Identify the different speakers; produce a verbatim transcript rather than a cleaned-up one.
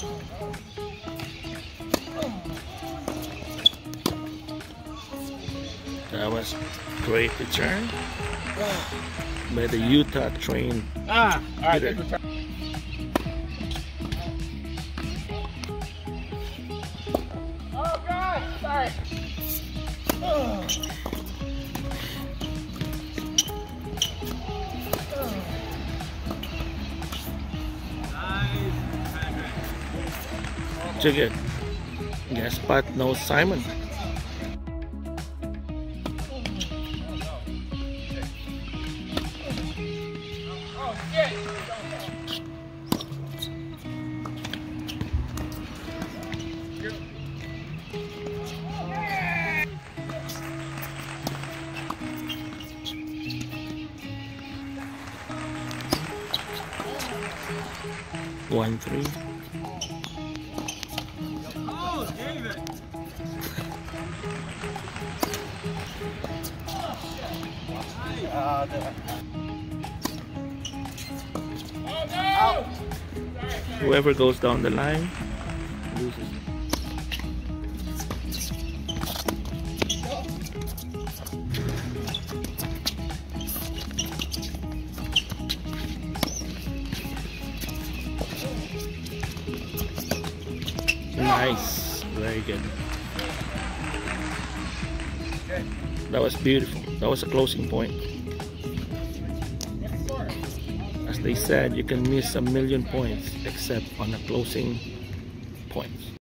Speaker 1: That was great return by the Utah train.
Speaker 2: Ah, all right, good return. Oh God, sorry. Oh.
Speaker 1: Check it. Guess Pat knows Simon.
Speaker 2: Oh shit!
Speaker 1: One three.
Speaker 2: Oh, David! Uh, oh no!
Speaker 1: Whoever goes down the line loses. Nice, very good. That was beautiful. That was a closing point. As they said, you can miss a million points except on a closing point.